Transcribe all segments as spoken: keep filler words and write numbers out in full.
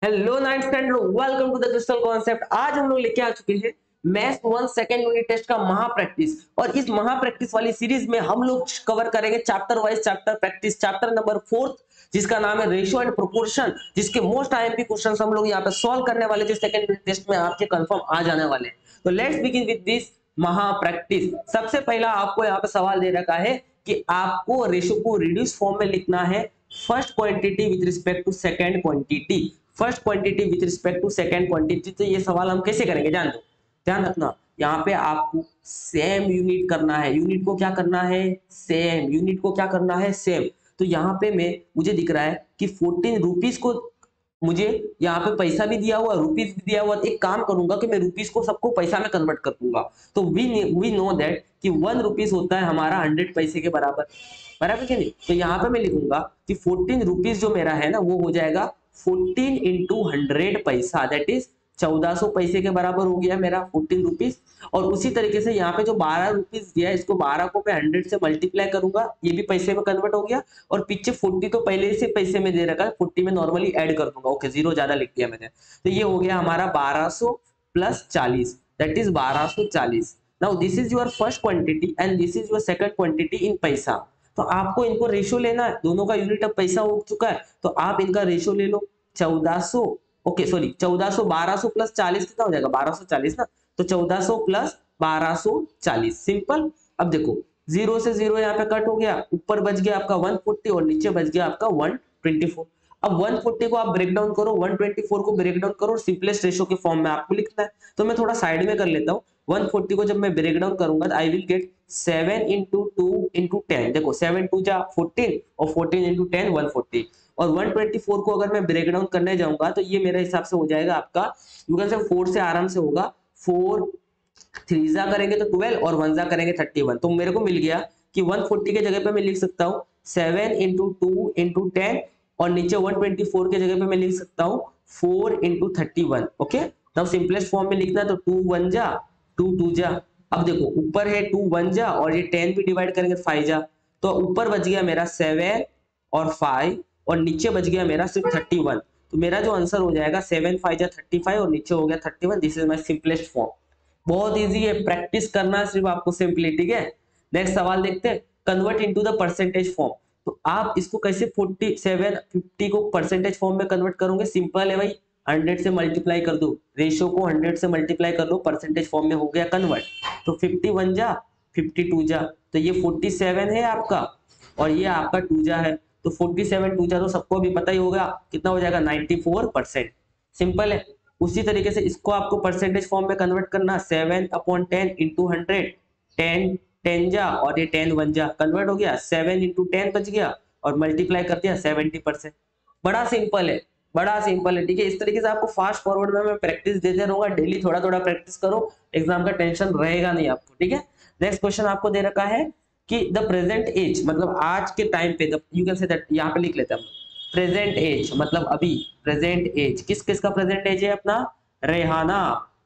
Hello ninth standard, welcome to the Crystal Concept. आज हम लोग लेके आ चुके हैं maths one second unit test का महा प्रैक्टिस। और इस महा प्रैक्टिस वाली सीरीज में हम लोग कवर करेंगे chapter wise chapter practice, chapter number fourth, जिसका नाम है रेशियो एंड प्रोपोर्शन, जिसके मोस्ट आईएमपी क्वेश्चंस हम लोग यहाँ पे सॉल्व करने वाले, जो सेकंड यूनिट टेस्ट में आपके कंफर्म आ जाने वाले। तो लेट्स बिगिन विद दिस महा प्रैक्टिस। सबसे पहला आपको यहाँ पे सवाल दे रखा है कि आपको रेशियो को रिड्यूस फॉर्म में लिखना है, first quantity with respect to second quantity, first quantity with respect to second quantity. तो ये सवाल हम कैसे करेंगे जान दो, ध्यान रखना। यहाँ पे आपको सेम यूनिट करना है, यूनिट को क्या करना है सेम, यूनिट को क्या करना है सेम। तो यहाँ पे मैं मुझे दिख रहा है कि फोर्टीन रुपीज को मुझे यहाँ पे पैसा भी दिया हुआ, रुपीज भी दिया हुआ। एक काम करूंगा कि मैं रुपीज को सबको पैसा में कन्वर्ट कर दूंगा। तो वी वी नो दैट कि वन रुपीज होता है हमारा हंड्रेड पैसे के बराबर, बराबर कि नहीं। तो यहाँ पे मैं लिखूंगा कि फोर्टीन रुपीज जो मेरा है ना वो हो जाएगा फोर्टीन इंटू हंड्रेड पैसा, दैट इज चौदह सौ पैसे के बराबर हो गया मेरा फोर्टीन रुपीज। और उसी तरीके से यहाँ पे जो बारह रुपीज दिया है, इसको बारह को मैं हंड्रेड से मल्टीप्लाई करूंगा, ये भी पैसे में कन्वर्ट हो गया। और पीछे फोर्टी तो पहले से पैसे में दे रखा है, फोर्टी में नॉर्मली ऐड कर दूंगा, ओके जीरो ज्यादा लिख दिया मैंने। तो ये हो गया हमारा बारह सौ प्लस चालीस, दैट इज बारह सौ चालीस। Now this is your first quantity and this is your second quantity in पैसा। तो आपको इनको रेशियो लेना है, दोनों का यूनिट अब पैसा हो चुका है, तो आप इनका रेशियो ले लो चौदह सौ, ओके सॉरी चौदह सौ, बारह सौ प्लस चालीस कितना हो जाएगा बारह सौ चालीस ना। तो चौदह सौ प्लस बारह सौ चालीस, सिंपल। अब देखो जीरो से जीरो यहाँ पे कट हो गया, ऊपर बच गया आपका वन फोर्टी और नीचे बच गया आपका वन ट्वेंटी फोर। अब वन फोर्टी को आप ब्रेक डाउन करो, वन ट्वेंटी फोर को ब्रेक डाउन करो, सिंपलेस्ट रेशियो के फॉर्म में आपको लिखना है। तो मैं थोड़ा साइड में कर लेता हूँ। वन फोर्टी को जब मैं ब्रेक डाउन करूंगा, I will get seven into two into ten. देखो सेवन टू जा फोर्टीन और fourteen into ten one forty. और वन ट्वेंटी फोर को अगर मैं ब्रेक डाउन करने जाऊंगा तो ये मेरे हिसाब से हो जाएगा आपका, यू कैन से फोर से आराम से होगा, फोर थ्री जा करेंगे तो ट्वेल्व और वन जा करेंगे थर्टी वन। तो मेरे को मिल गया कि वन फोर्टी के जगह पे मैं लिख सकता हूँ seven into two into ten, और नीचे वन ट्वेंटी फोर के जगह पे मैं लिख सकता हूँ four into thirty one. Okay, तब सिंपलेस्ट फॉर्म में लिखना है तो टू वन जा, टू टू जा। अब देखो ऊपर है टू वन जा और ये टेन भी डिवाइड करेंगे फाइव जा, तो ऊपर बच गया मेरा सेवन और फाइव और नीचे बच गया मेरा सिर्फ थर्टी वन। तो मेरा जो आंसर हो जाएगा सेवन फाइव जा थर्टी फाइव और नीचे हो गया thirty one. This is my simplest form. बहुत इजी है, प्रैक्टिस करना है सिर्फ आपको सिंपली, ठीक है। नेक्स्ट सवाल देखते हैं, convert into the percentage form. तो आप इसको कैसे फोर्टी सेवन फिफ्टी को परसेंटेज फॉर्म में कन्वर्ट करोगे, सिंपल है भाई, हंड्रेड से मल्टीप्लाई कर दो, रेशियो को हंड्रेड से मल्टीप्लाई कर लो, परसेंटेज फॉर्म में हो गया कन्वर्ट। तो फिफ्टी वन जा फिफ्टी टू जा, तो ये फोर्टी सेवन है आपका और ये आपका टू जा है। तो फोर्टी सेवन टू जा तो सबको भी पता ही होगा कितना हो जाएगा नाइंटी फोर परसेंट, सिंपल है। उसी तरीके से इसको आपको परसेंटेज फॉर्म में कन्वर्ट करना, seven upon ten into hundred, ten ten जा और ये टेन वन जा, कन्वर्ट हो गया, सेवन इंटू टेन बच गया और मल्टीप्लाई कर दिया सेवेंटी परसेंट। बड़ा सिंपल है, बड़ा सिंपल है, ठीक है। इस तरीके से आपको फास्ट फॉरवर्ड में मैं प्रैक्टिस देते रहूंगा, डेली थोड़ा थोड़ा प्रैक्टिस करो, एग्जाम का टेंशन रहेगा नहीं आपको, ठीक है। नेक्स्ट क्वेश्चन आपको दे रखा है कि द प्रेजेंट एज, मतलब आज के टाइम पे, यू कैन से दैट, यहाँ पे लिख लेते हैं प्रेजेंट एज, मतलब अभी प्रेजेंट एज, किस किस का प्रेजेंट एज है अपना, रेहाना।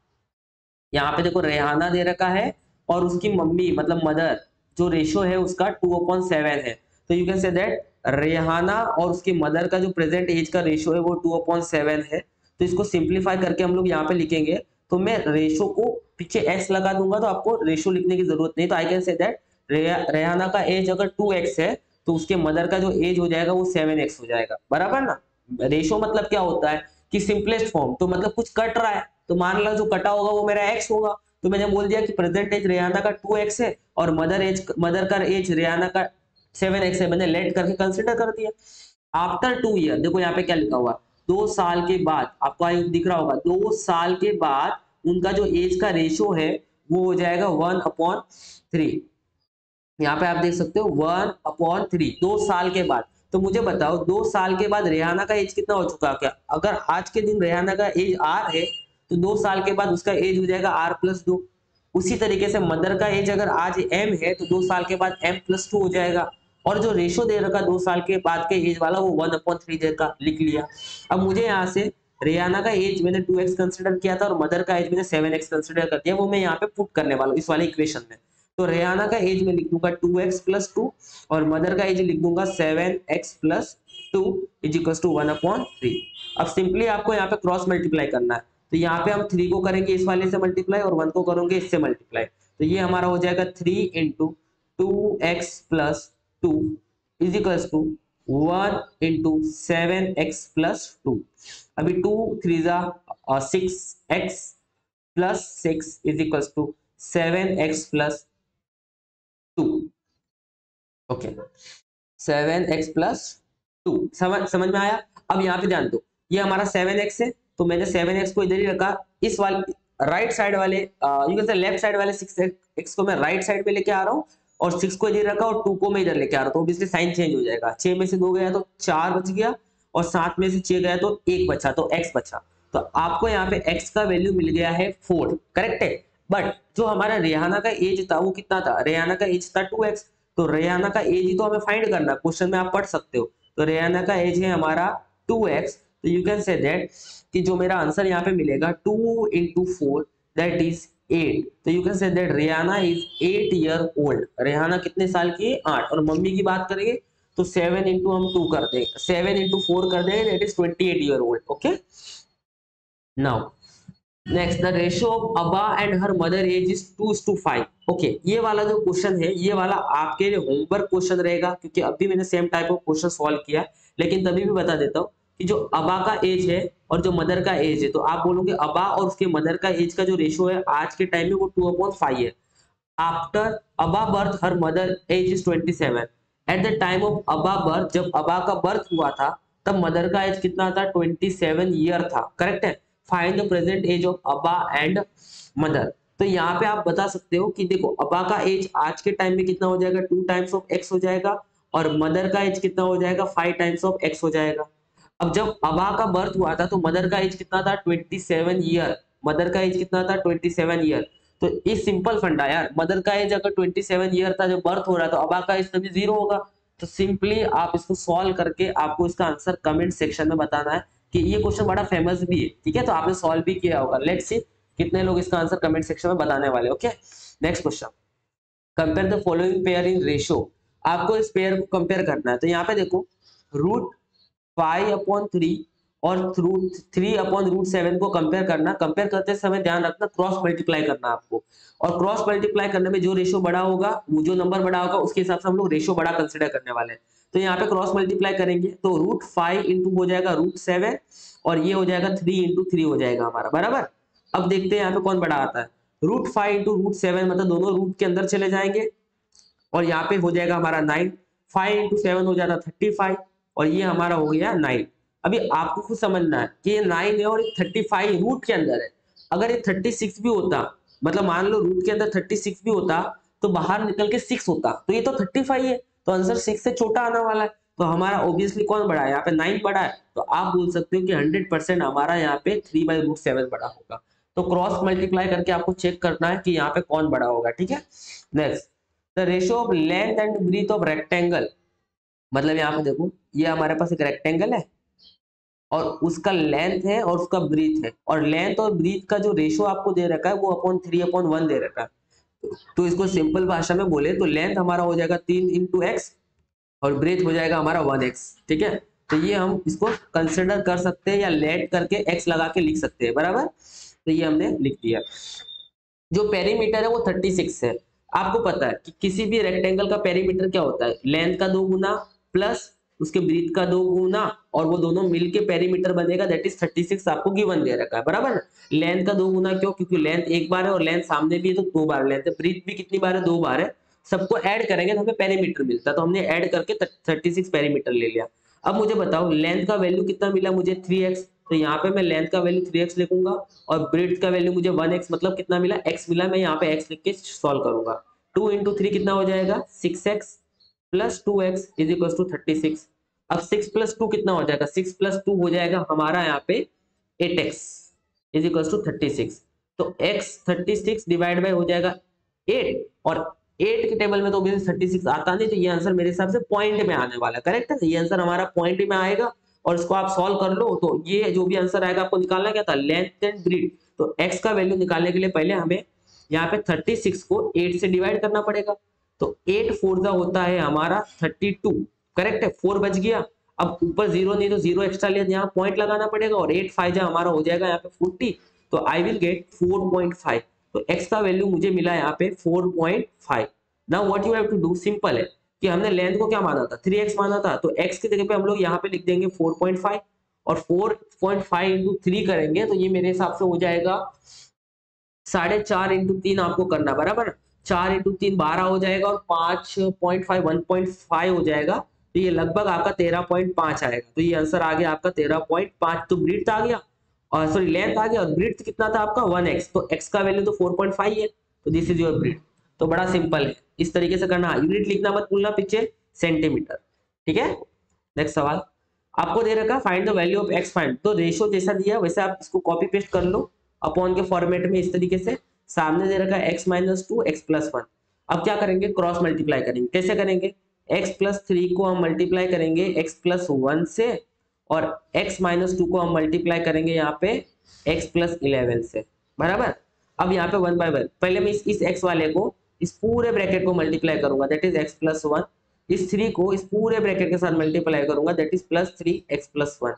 यहाँ पे देखो रेहाना दे रखा है और उसकी मम्मी मतलब मदर, जो रेशियो है उसका टू अपॉन सेवन है। तो you can say that Rehana और उसकी मदर का जो प्रेजेंट एज का रेशियो है वो टू अपॉन सेवन है। तो इसको सिंप्लीफाई करके हम लोग यहाँ पे लिखेंगे, तो मैं रेशियो को पीछे एक्स लगा दूंगा, तो आपको रेशियो लिखने की जरूरत नहीं। तो I can say that Rehana का एज अगर टू एक्स है तो उसके मदर का जो एज हो जाएगा वो सेवन एक्स हो जाएगा, बराबर ना। रेशियो मतलब क्या होता है कि सिंपलेस्ट फॉर्म, तो मतलब कुछ कट रहा है, तो मान लो जो कटा होगा वो मेरा एक्स होगा। तो मैंने बोल दिया कि प्रेजेंट एज रेहाना का टू एक्स है और मदर एज मदर का एज रेहाना का सेवन एक्स है, मैंने लेट करके कंसीडर कर दिया। आफ्टर टू ईयर, देखो यहाँ पे क्या लिखा हुआ, दो साल के बाद, आपको दिख रहा होगा, दो साल के बाद उनका जो एज का रेशियो है वो हो जाएगा वन अपॉन थ्री। यहाँ पे आप देख सकते हो वन अपॉन थ्री, दो साल के बाद। तो मुझे बताओ दो साल के बाद रेहाना का एज कितना हो चुका है, क्या अगर आज के दिन रेहाना का एज आर है तो दो साल के बाद उसका एज हो जाएगा आर प्लस दो। उसी तरीके से मदर का एज अगर आज एम है तो दो साल के बाद एम प्लस टू हो जाएगा। और जो रेशो दे रखा दो साल के बाद के एज वाला वो वन अपॉन थ्री देगा, लिख लिया। अब मुझे यहाँ से रेहाना का एज मैंने टू एक्स कंसिडर किया था और मदर का एज मैंने सेवन एक्स कंसिडर कर दिया, वो मैं यहाँ पे पुट करने वाला हूँ इस वाले इक्वेशन में। तो रेहाना का एज में लिख दूंगा टू एक्स प्लस टू और मदर का एज लिख दूंगा seven x plus two is equal to one upon three. अब सिंपली आपको यहाँ पे क्रॉस मल्टीप्लाई करना है, तो यहाँ पे हम थ्री को करेंगे इस वाले से मल्टीप्लाई और वन को करेंगे इससे मल्टीप्लाई, तो ये हमारा हो जाएगा three into two x plus two is equal to one into seven x plus two. अभी टू थ्री जा six x plus six is equal to seven x plus two. Okay, seven x plus two, समझ समझ में आया। अब यहाँ पे ध्यान दो, ये हमारा सेवन एक्स है, तो मैंने सेवन एक्स को इधर ही रखा, इस वाले राइट साइड वाले you can say left side वाले सिक्स एक्स को मैं राइट साइड पे लेके आ रहा हूँ और सिक्स को इधर रखा और टू को मैं इधर लेके आ रहा हूँ, तो ऑब्वियसली साइन चेंज हो जाएगा। छह में से दो गया तो चार बच गया और सात में से छह गया तो एक बचा, तो एक्स बचा। तो आपको यहाँ पे एक्स का वैल्यू मिल गया है फोर, करेक्ट है। बट जो हमारा रेहाना का एज था वो कितना था, रेहाना का एज था टू एक्स, तो रेहाना का एज ही तो हमें फाइंड करना, क्वेश्चन में आप पढ़ सकते हो। तो रेहाना का एज है हमारा टू एक्स, तो यू कैन से दैट कि जो मेरा आंसर यहाँ पे मिलेगा two into four that is eight, तो you can say that Rehana is eight year old. Rehana कितने साल की है, आठ। और मम्मी की बात करेंगे तो सेवन इंटू हम टू कर देंगे, सेवन इंटू फोर कर देंगे, that is twenty eight year old. Okay, now next, the ratio of Aba and her mother age is two is to five. Okay, ये वाला जो क्वेश्चन है ये वाला आपके लिए होमवर्क क्वेश्चन रहेगा, क्योंकि अभी मैंने same type of question solve किया, लेकिन तभी भी बता देता हूँ कि जो अबा का एज है और जो मदर का एज है, तो आप बोलोगे अबा और उसके मदर का एज का जो रेशियो है आज के टाइम में वो टू अपॉन फाइव है। After Aba birth her mother age is twenty seven. At the time of Aba birth, जब अबा का बर्थ हुआ था तब मदर का एज कितना था, ट्वेंटी सेवन ईयर था, करेक्ट है। Find the present age of Aba and mother. तो यहाँ पे आप बता सकते हो कि देखो अबा का एज आज के टाइम में कितना हो जाएगा, टू टाइम्स ऑफ एक्स हो जाएगा, और मदर का एज कितना हो जाएगा, फाइव टाइम्स ऑफ एक्स हो जाएगा। अब जब अबा का बर्थ हुआ था तो मदर का एज कितना था, ट्वेंटी सेवन ईयर। मदर का एज कितना था, ट्वेंटी सेवन ईयर। तो इस सिंपल फंडा यार, मदर का एज अगर ट्वेंटी सेवन ईयर था जब बर्थ हो रहा था, तो अबा का एज तभी जीरो होगा। तो सिंपली आप इसको सॉल्व करके आपको इसका आंसर कमेंट सेक्शन में बताना है, कि ये क्वेश्चन बड़ा फेमस भी है, ठीक है, तो आपने सॉल्व भी किया होगा। लेट्स सी कितने लोग इसका आंसर कमेंट सेक्शन में बताने वाले। Okay, next question, compare the following pair in ratio. आपको इस पेयर को कंपेयर करना है, तो यहाँ पे देखो रूट फाइव अपॉन थ्री और root three upon root seven को कंपेयर करना। कंपेयर करते समय ध्यान रखना क्रॉस मल्टीप्लाई करना आपको, और क्रॉस मल्टीप्लाई करने में जो रेशियो बड़ा होगा, वो जो नंबर बड़ा होगा उसके हिसाब से हम लोग रेशियो बड़ा कंसिडर करने वाले हैं। तो यहाँ पे क्रॉस मल्टीप्लाई करेंगे तो रूट फाइव इंटू हो जाएगा रूट सेवन, और ये हो जाएगा थ्री इंटू थ्री हो जाएगा हमारा, बराबर। अब देखते हैं यहाँ पे कौन बड़ा आता है। Root five into root seven मतलब दोनों रूट के अंदर चले जाएंगे, और यहाँ पे हो जाएगा हमारा नाइन। फाइव इंटू सेवन हो जाता थर्टी फाइव, और ये हमारा हो गया नाइन। अभी आपको खुद समझना है कि ये नाइन है और थर्टी फाइव रूट के अंदर है। अगर ये थर्टी सिक्स भी होता, मतलब मान लो रूट के अंदर थर्टी सिक्स भी होता तो बाहर निकल के सिक्स होता, तो ये तो थर्टी फाइव है, तो आंसर सिक्स से छोटा आने वाला है। तो हमारा ऑब्वियसली कौन बड़ा है, यहाँ पे नाइन बड़ा है। तो आप बोल सकते हो कि हंड्रेड परसेंट हमारा यहाँ पे थ्री बाई रूट सेवन बड़ा होगा। तो क्रॉस मल्टीप्लाई करके आपको चेक करना है कि यहाँ पे कौन बड़ा होगा, ठीक है। Next, the ratio of length and breadth of rectangle. मतलब यहाँ पे देखो ये हमारे पास एक रेक्टेंगल है और उसका लेंथ है और उसका ब्रीथ है, और लेंथ और ब्रीथ का जो रेशियो आपको दे रखा है वो अपॉन थ्री अपॉन वन दे रखा है। तो इसको सिंपल भाषा में बोले तो लेंथ हमारा हो जाएगा तीन इंटू एक्स और ब्रीथ हो जाएगा हमारा वन एक्स, ठीक है। तो ये हम इसको कंसिडर कर सकते हैं या लेट करके एक्स लगा के लिख सकते हैं, बराबर। तो ये हमने लिख दिया। जो पेरीमीटर है वो थर्टी सिक्स है। आपको पता है कि किसी भी रेक्टेंगल का पेरीमीटर क्या होता है, लेंथ का दो गुना प्लस उसके ब्रीथ का दो गुना, और वो दोनों मिलके पेरीमीटर बनेगा, दैट इज थर्टी सिक्स आपको गिवन दे रखा है, बराबर। लेंथ का दो गुना क्यों, क्योंकि लेंथ एक बार है और लेंथ सामने भी है तो दो बार लेंथ है, ब्रीथ भी कितनी बार है, दो बार है। सबको ऐड करेंगे तो हमें पेरीमीटर मिलता है, तो हमने ऐड करके थर्टी सिक्स पेरीमीटर ले लिया। अब मुझे बताओ लेंथ का वैल्यू कितना मिला मुझे, थ्री एक्स। तो यहाँ पे मैं लेंथ का वैल्यू थ्री एक्स लिखूंगा और ब्रीथ का वैल्यू मुझे वन एक्स, मतलब कितना मिला, x मिला। मैं यहाँ पे x लिख के सॉल्व करूंगा। टू इंटू थ्री कितना हो जाएगा, six x plus two x is equal to thirty six. अब सिक्स प्लस टू कितना हो जाएगा, सिक्स प्लस टू हो जाएगा हमारा यहाँ पे eight x is equal to thirty six. तो x thirty six divide by हो जाएगा एट, और एट के टेबल में तो थर्टी सिक्स आता नहीं, तो ये आंसर मेरे हिसाब से पॉइंट में आने वाला है, करेक्ट है। ये आंसर हमारा पॉइंट में आएगा और इसको आप सॉल्व कर लो। तो ये जो भी आंसर आएगा आपको निकालना क्या था, लेंथ एंड ब्रीथ। तो x का वैल्यू निकालने के लिए पहले हमें यहाँ पे थर्टी सिक्स को एट से डिवाइड करना पड़ेगा। तो एट फोर जा होता है हमारा थर्टी टू, करेक्ट है, फोर बच गया। अब ऊपर जीरो नहीं तो जीरो एक्स्ट्रा ले यहाँ पॉइंट लगाना पड़ेगा और एट फाइव जा हमारा हो जाएगा यहाँ पे फोर्टी, तो I will get four point five. तो x का वैल्यू मुझे मिला यहाँ पे four point five. Now what you have to do, simple है कि हमने लेंथ को क्या माना था, थ्री एक्स माना था, तो x की जगह पे हम लोग यहाँ पे लिख देंगे फोर पॉइंट फाइव और four point five into three करेंगे तो ये मेरे हिसाब से हो जाएगा साढ़े चार इंटू तीन आपको करना बराबर, चार इंटू तीन बारह हो जाएगा और पांच point five one point five हो जाएगा, तो ये लगभग आपका तेरह पॉइंट पांच आएगा। तो ये आंसर आ गया आपका तेरह पॉइंट पांच। तो ब्रीथ आ गया और सॉरी लेंथ आ गया और ब्रीथ कितना था आपका वन एक्स, तो x का वैल्यू तो फोर पॉइंट फाइव है, तो दिस इज योर ब्रीथ। तो बड़ा सिंपल है, इस तरीके से करना, यूनिट लिखना मत भूलना पीछे, सेंटीमीटर। ठीक है, नेक्स्ट सवाल आपको दे रखा find the value of x find, तो रेशियो जैसा दिया वैसे आप इसको कॉपी पेस्ट कर लो अपॉन के फॉर्मेट में, इस तरीके से सामने दे रखा है x minus two x plus one. अब क्या करेंगे, क्रॉस मल्टीप्लाई करेंगे। कैसे करेंगे, x प्लस थ्री को हम मल्टीप्लाई करेंगे x प्लस वन से और x माइनस टू को हम मल्टीप्लाई करेंगे यहाँ पे x प्लस इलेवन से बराबर। अब यहाँ पे वन बाय वन पहले मैं इस, इस x वाले को इस पूरे ब्रैकेट को मल्टीप्लाई करूंगा that is x plus one, इस थ्री को इस पूरे ब्रैकेट के साथ मल्टीप्लाई करूंगा that is plus three x plus one.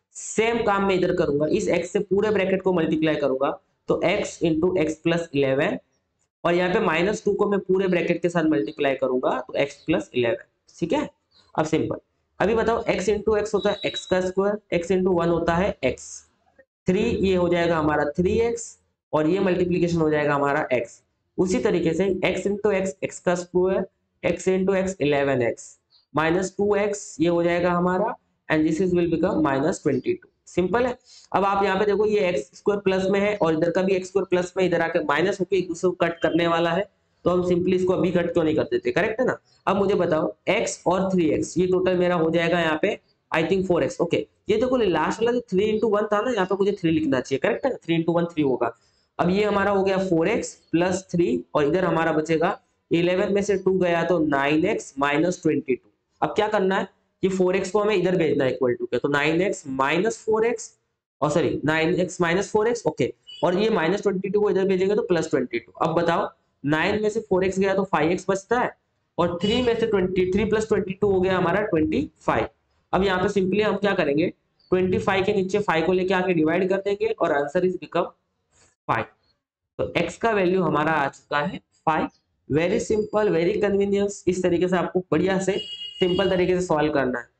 Same काम मैं इधर करूंगा, इस x से पूरे ब्रैकेट को मल्टीप्लाई करूंगा तो x into x plus eleven और यहाँ पे माइनस टू को मैं पूरे ब्रैकेट के साथ मल्टीप्लाई करूंगा तो x प्लस इलेवन। ठीक है, अब सिंपल, अभी बताओ x इंटू एक्स होता है x का स्क्वायर, x इंटू वन होता है x, थ्री ये हो जाएगा हमारा थ्री एक्स और ये मल्टीप्लीकेशन हो जाएगा हमारा x। उसी तरीके से x इंटू एक्स एक्स का square, x into x eleven x minus two x ये हो जाएगा हमारा and this is will become minus twenty two. Simple है। अब आप यहाँ पे देखो ये एक्स स्क्वायर प्लस में है और इधर का भी एक्स स्क्वायर प्लस में, इधर आके माइनस होकर एक दूसरे को कट करने वाला है, तो हम सिंपली इसको अभी कट क्यों नहीं कर देते, करेक्ट है ना। अब मुझे बताओ x और थ्री एक्स ये टोटल मेरा हो जाएगा यहाँ पे I think four x. Okay, ये देखो लास्ट वाला जो थ्री इंटू वन था ना, यहाँ पे मुझे थ्री लिखना चाहिए, करेक्ट है ना, थ्री इंटू वन थ्री होगा। अब ये हमारा हो गया फोर एक्स प्लस थ्री और इधर हमारा बचेगा इलेवन में से टू गया तो nine x minus twenty two. अब क्या करना है, ये फोर एक्स को हमें इधर भेजना है इक्वल टू के, तो nine x minus four x और sorry nine x minus four x okay, और ये माइनस ट्वेंटी टू को इधर भेजेंगे तो प्लस ट्वेंटी टू। अब बताओ नाइन में से फोर एक्स गया तो फाइव एक्स बचता है और थ्री में से twenty three plus twenty two हो गया हमारा ट्वेंटी फाइव। अब यहाँ पे सिंपली हम क्या करेंगे, ट्वेंटी फाइव के नीचे फाइव को लेके आके डिवाइड कर देंगे और आंसर इज बिकम फाइव। तो x का वैल्यू हमारा आ चुका है five. Very simple, very convenience, इस तरीके से आपको बढ़िया से सिंपल तरीके से सॉल्व करना है।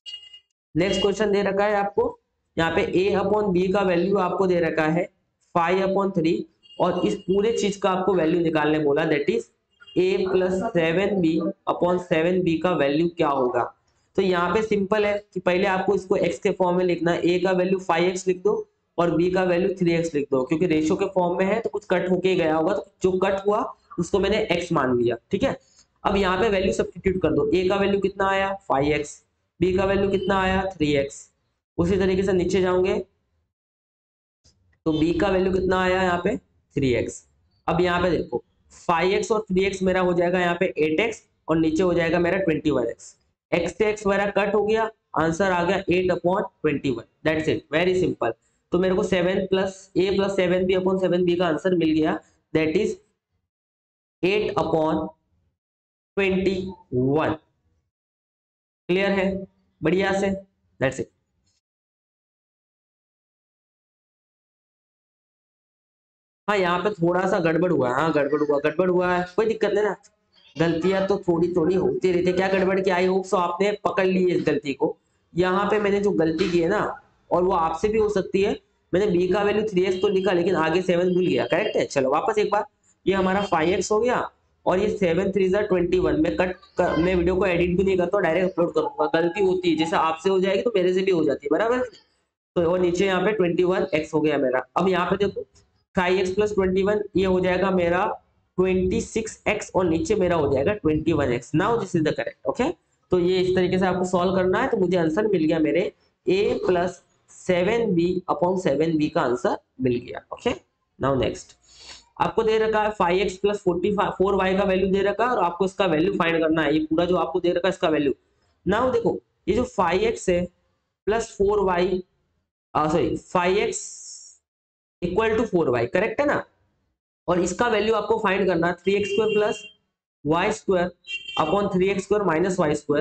नेक्स्ट क्वेश्चन दे रखा है आपको यहाँ पे a अपॉन बी का वैल्यू आपको दे रखा है फाइव अपॉन थ्री और इस पूरे चीज का आपको वैल्यू निकालने बोला that is a plus seven b upon seven b का वैल्यू क्या होगा। तो यहाँ पे सिंपल है कि पहले आपको इसको x के फॉर्म में लिखना है, a का वैल्यू फाइव एक्स लिख दो और b का वैल्यू थ्री एक्स लिख दो, क्योंकि रेशियो के फॉर्म में है तो कुछ कट होके गया होगा, तो जो कट हुआ उसको मैंने x मान लिया। ठीक है, अब यहाँ पे वैल्यू सब्स्टिट्यूट कर दो, a का वैल्यू कितना आया फाइव एक्स, b का वैल्यू कितना आया थ्री एक्स। उसी तरीके से नीचे जाओगे तो b का वैल्यू कितना आया यहाँ पे थ्री एक्स। अब यहाँ पे देखो फाइव एक्स और थ्री एक्स मेरा हो जाएगा यहाँ पे एट एक्स और नीचे हो जाएगा मेरा ट्वेंटी वन एक्स। एक्स से एक्स मेरा कट हो गया, आंसर आ गया eight upon twenty one. That's it, very simple. तो मेरे को seven plus a plus seven b upon seven b का आंसर मिल गया that is eight upon twenty one. Clear है, बढ़िया से, दैट्स इट। हाँ यहाँ पे थोड़ा सा गड़बड़ हुआ है, हाँ गड़बड़ हुआ गड़बड़ हुआ है, कोई दिक्कत नहीं ना, गलतियां तो थोड़ी थोड़ी होती रहती है। क्या गड़बड़ की, आई होप सो आपने पकड़ ली है इस गलती को। यहाँ पे मैंने जो गलती की है ना, और वो आपसे भी हो सकती है, मैंने b का वैल्यू थ्री एक्स तो लिखा लेकिन आगे सेवन भूल गया, करेक्ट है। चलो वापस एक बार, ये हमारा फाइव एक्स हो गया और ये सेवन थ्री जार ट्वेंटी वन में कट कर, मैं वीडियो को एडिट भी नहीं करता, डायरेक्ट अपलोड करूंगा। गलती होती है, जैसे आपसे हो जाएगी तो मेरे से भी हो जाती है, बराबर। तो और नीचे यहाँ पे ट्वेंटी वन एक्स हो गया मेरा। अब यहाँ पे देखो five x plus twenty one ये हो जाएगा मेरा ट्वेंटी सिक्स एक्स और नीचे मेरा हो जाएगा twenty one x. Now this is the correct. Okay, तो ये इस तरीके से आपको सॉल्व करना है। तो मुझे आंसर मिल गया मेरे a plus seven b upon seven b का आंसर मिल गया। ओके, नाउ नेक्स्ट आपको दे रखा है five x plus forty four y का वैल्यू दे रखा है और आपको इसका वैल्यू फाइंड करना है। ये पूरा जो आपको दे रखा है इसका वैल्यू। नाउ देखो ये जो फाइव एक्स है plus four y sorry five x equal to four y, correct है ना। और इसका वैल्यू आपको फाइंड करना है three x square plus y square upon three x square minus y square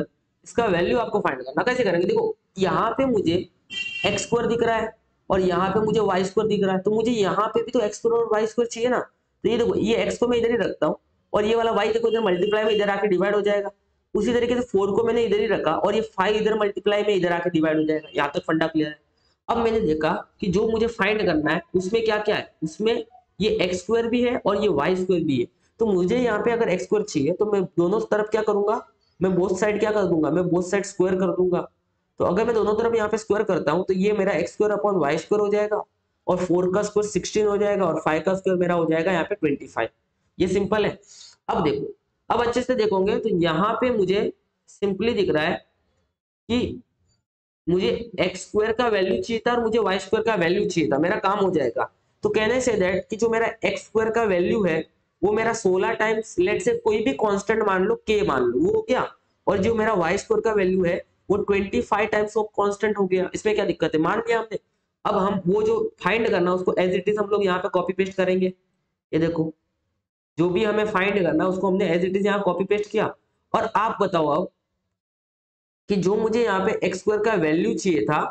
इसका वैल्यू आपको फाइंड करना। कैसे करेंगे, देखो यहाँ पे मुझे एक्स स्क्वायर दिख रहा है और यहाँ पे मुझे वाई स्क्वायर दिख रहा है, तो मुझे यहाँ पे भी तो एक्स स्क्वायर और वाई स्क्वायर चाहिए ना। तो ये देखो ये एक्स को मैं इधर ही रखता हूँ और ये वाला वाई देखो इधर मल्टीप्लाई में इधर आके डिवाइड हो जाएगा। उसी तरीके से फोर को मैंने इधर ही रखा और ये फाइव इधर मल्टीप्लाई में इधर आके डिवाइड हो जाएगा। यहाँ तक फंडा क्लियर है। अब मैंने देखा कि जो मुझे फाइंड करना है उसमें क्या क्या है, उसमें ये एक्स स्क्वायर भी है और ये वाई स्क्वायर भी है। तो मुझे यहाँ पे अगर एक्स स्क्वायर चाहिए तो मैं दोनों तरफ क्या करूंगा, मैं बोथ साइड क्या कर दूंगा, मैं बोथ साइड स्क्वायर कर दूंगा। तो अगर मैं दोनों तरफ यहाँ पे स्क्वायर करता हूँ तो ये मेरा x square upon y square हो जाएगा और फोर का स्क्वायर सिक्सटीन हो जाएगा और फाइव का स्क्वायर मेरा हो जाएगा यहाँ पे ट्वेंटी फाइव। ये सिंपल है। अब देखो, अब अच्छे से देखोगे तो यहाँ पे मुझे सिंपली दिख रहा है कि मुझे एक्स स्क्वायर का वैल्यू चाहिए था और मुझे वाई स्क्वायर का वैल्यू चाहिए था, मेरा काम हो जाएगा। तो कहने से दैट कि जो मेरा एक्स स्क्वायर का वैल्यू है वो मेरा सोलह टाइम्स लेट से कोई भी कांस्टेंट मान लो के मान लो वो हो गया, और जो मेरा वाई स्क्वायर का वैल्यू है वो पच्चीस टाइम्स ऑफ कांस्टेंट हो गया। इसमें क्या दिक्कत है, मान लिया हमने। अब हम वो जो फाइंड करना उसको एज इट इज हम लोग यहाँ पे कॉपी पेस्ट करेंगे। ये देखो जो भी हमें फाइंड करना उसको हमने एज इट इज यहाँ कॉपी पेस्ट किया। और आप बताओ अब कि जो मुझे यहाँ पे एक्स स्क्वायर का वैल्यू चाहिए था,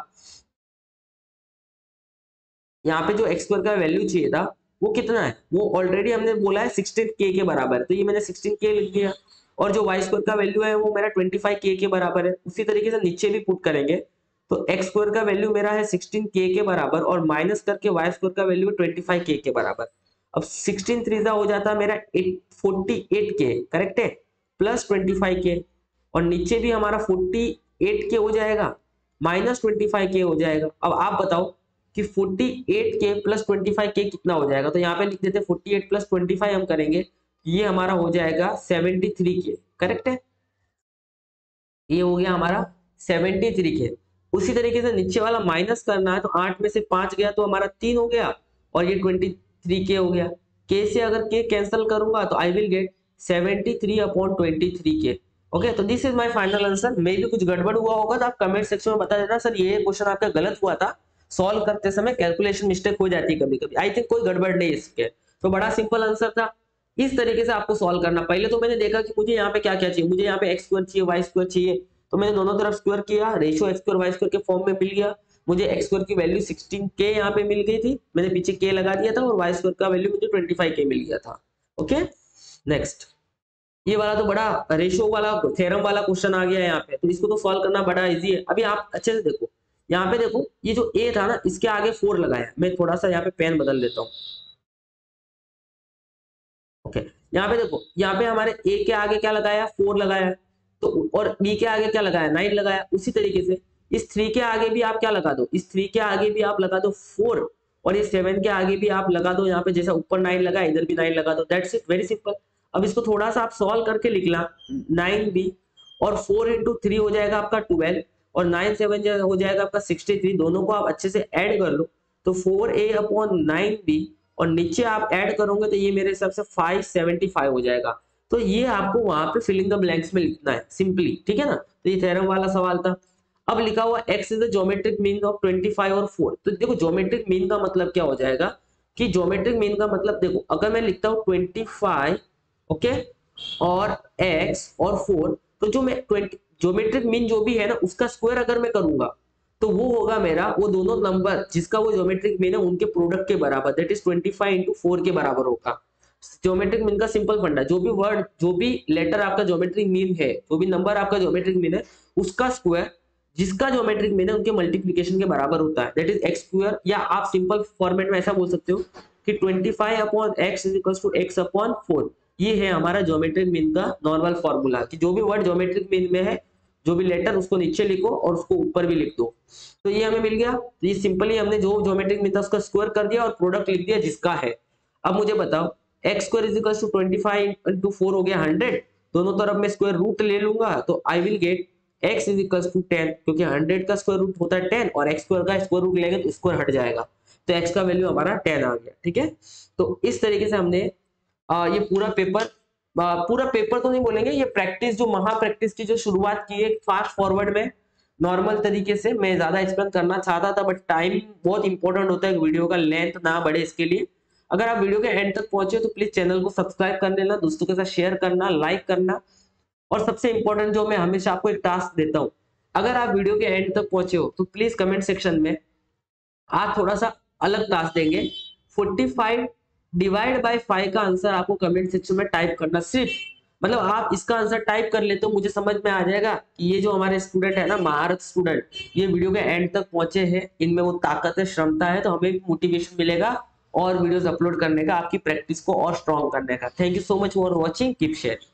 यहाँ पे जो एक्स स्क्वायर का वैल्यू चाहिए था वो कितना है, वो ऑलरेडी हमने बोला है सिक्सटीन के के बराबर है, तो ये मैंने सिक्सटीन के लिख दिया। और जो वाई स्क्वायर का वैल्यू है वो मेरा ट्वेंटी फाइव के के बराबर है। उसी तरीके से नीचे भी पुट करेंगे तो एक्स स्क्वायर का वैल्यू मेरा है सिक्सटीन के के बराबर और माइनस करके वाई स्क्वायर का वैल्यू है ट्वेंटी फाइव के के बराबर। अब सिक्सटीन थ्री हो जाता है मेरा फोर्टी एट के, करेक्ट है, प्लस ट्वेंटी फाइव के, और नीचे भी हमारा फोर्टी एट के हो जाएगा माइनस ट्वेंटी फाइव के हो जाएगा। अब आप बताओ कि forty eight k plus twenty five k कितना हो जाएगा, तो यहाँ पे लिख देते हैं forty eight plus twenty five हम करेंगे, ये हमारा हो जाएगा सेवेंटी थ्री के, करेक्ट है, ये हो गया हमारा सेवेंटी थ्री के। उसी तरीके से नीचे वाला माइनस करना है तो आठ में से पांच गया तो हमारा तीन हो गया और ये ट्वेंटी थ्री के हो गया। के से अगर के कैंसिल करूंगा तो I will get seventy three upon twenty three k. Okay, तो this is my final answer. मे भी कुछ गड़बड़ हुआ होगा तो आप कमेंट सेक्शन में बता देना सर ये क्वेश्चन आपका गलत हुआ था, सॉल्व करते समय कैलकुलेशन मिस्टेक हो जाती है कभी कभी। आई थिंक कोई गड़बड़ नहीं इसके, तो बड़ा सिंपल आंसर था। इस तरीके से आपको सॉल्व करना। पहले तो मैंने देखा कि मुझे यहाँ पे क्या क्या चाहिए, मुझे यहाँ पे एक्स स्क्वायर चाहिए वाई स्क्वायर चाहिए, तो मैंने दोनों तरफ स्क्वायर किया, ratio x square y square के फॉर्म में मिल गया। मुझे एक्स स्क्वायर की वैल्यू सिक्सटीन के यहाँ पे मिल गई थी, मैंने पीछे के लगा दिया था, और वाई स्क्वायर का वैल्यू मुझे ट्वेंटी फाइव के मिल गया था। ओके, नेक्स्ट ये वाला तो बड़ा रेशियो वाला थ्योरम वाला क्वेश्चन आ गया है यहाँ पे, तो इसको तो सॉल्व करना बड़ा इजी है। अभी आप अच्छे से देखो, यहाँ पे देखो ये जो ए था ना इसके आगे फोर लगाया, मैं थोड़ा सा यहाँ पे पेन बदल देता हूँ। ओके, यहाँ पे देखो, यहाँ पे हमारे ए के आगे क्या लगाया, फोर लगाया, तो और बी के आगे क्या लगाया, नाइन लगाया। उसी तरीके से इस थ्री के आगे भी आप क्या लगा दो, इस थ्री के आगे भी आप लगा दो फोर, और ये सेवन के आगे भी आप लगा दो, यहाँ पे जैसा ऊपर नाइन लगा इधर भी नाइन लगा दो। That's it, very simple. अब इसको थोड़ा सा आप सॉल्व करके लिखना, नाइन बी और फोर इंटू थ्री हो जाएगा आपका ट्वेल्व, और नाइन सेवन हो जाएगा आपका सिक्सटी थ्री। दोनों को आप अच्छे से ऐड कर लो तो four a upon nine b, और नीचे आप ऐड करोगे तो ये मेरे हिसाब से फाइव सेवेंटी फाइव हो जाएगा। तो ये आपको वहां पे फिलिंग द ब्लैंक्स में लिखना है सिंपली, ठीक है ना। तो ये थ्योरम वाला सवाल था। अब लिखा हुआ x is the geometric mean of twenty five और फोर। तो देखो ज्योमेट्रिक मीन का मतलब क्या हो जाएगा कि ज्योमेट्रिक मीन का मतलब देखो, अगर मैं लिखता हूँ ट्वेंटी फाइव ओके और x और फोर, तो जो मैं ट्वेंटी ज्योमेट्रिक मीन जो भी है ना उसका स्क्वायर अगर मैं करूंगा तो वो होगा मेरा वो दोनों नंबर जिसका वो ज्योमेट्रिक मीन है उनके प्रोडक्ट के बराबर, that is twenty five into four के बराबर होगा। ज्योमेट्रिक मीन का सिंपल फंडा, जो भी वर्ड जो भी लेटर आपका ज्योमेट्रिक मीन है, जो भी नंबर आपका ज्योमेट्रिक मीन है उसका स्क्वायर जिसका ज्योमेट्रिक मीन है उनके मल्टीप्लिकेशन के बराबर होता है, दैट इज एक्स स्क्वायर। या आप सिंपल फॉर्मेट में ऐसा बोल सकते हो कि twenty five upon x is equal to x upon four. ये है हमारा ज्योमेट्रिक मीन का नॉर्मल फॉर्मूला कि जो भी वर्ड ज्योमेट्रिक मीन में है, जो भी लेटर उसको नीचे लिखो और उसको ऊपर भी लिख दो। तो ये हमें मिल गया। तो ये सिंपली हमने जो ज्योमेट्रिक मीन था उसका स्क्वायर कर दिया और प्रोडक्ट लिख दिया जिसका है। अब मुझे बताओ x square is equal to twenty five into four हो गया हंड्रेड, दोनों तरफ मैं स्क्वायर रूट ले लूंगा तो I will get x is equal to ten, क्योंकि हंड्रेड का स्क्वायर रूट होता है टेन और x स्क्वायर का स्क्वायर रूट लेंगे तो स्क्वायर हट जाएगा, तो x का वैल्यू हमारा टेन आ गया। ठीक है, तो इस तरीके से हमने आ, ये पूरा पेपर आ, पूरा पेपर तो नहीं बोलेंगे, ये प्रैक्टिस जो महा प्रैक्टिस की जो शुरुआत की है फास्ट फॉरवर्ड में नॉर्मल तरीके से मैं ज्यादा एक्सप्लेन करना चाहता था, बट टाइम बहुत इंपॉर्टेंट होता है, वीडियो का लेंथ ना बढ़े इसके लिए। अगर आप वीडियो के एंड तक पहुंचे तो प्लीज चैनल को सब्सक्राइब कर लेना, दोस्तों के साथ शेयर करना, लाइक करना, और सबसे इंपॉर्टेंट जो मैं हमेशा आपको एक टास्क देता हूं, अगर आप वीडियो के एंड तक पहुंचे हो तो प्लीज कमेंट सेक्शन में आप थोड़ा सा अलग टास्क देंगे। पैंतालीस डिवाइड बाय फाइव का आंसर आपको कमेंट सेक्शन में टाइप करना, सिर्फ मतलब आप इसका आंसर टाइप कर लेते हो, मुझे समझ में आ जाएगा कि ये जो हमारे स्टूडेंट है ना, महारत स्टूडेंट, ये वीडियो के एंड तक पहुंचे हैं, इनमें वो ताकत है, क्षमता है, तो हमें भी मोटिवेशन मिलेगा और वीडियोस अपलोड करने का, आपकी प्रैक्टिस को और स्ट्रॉन्ग करने का। Thank you so much for watching, keep share.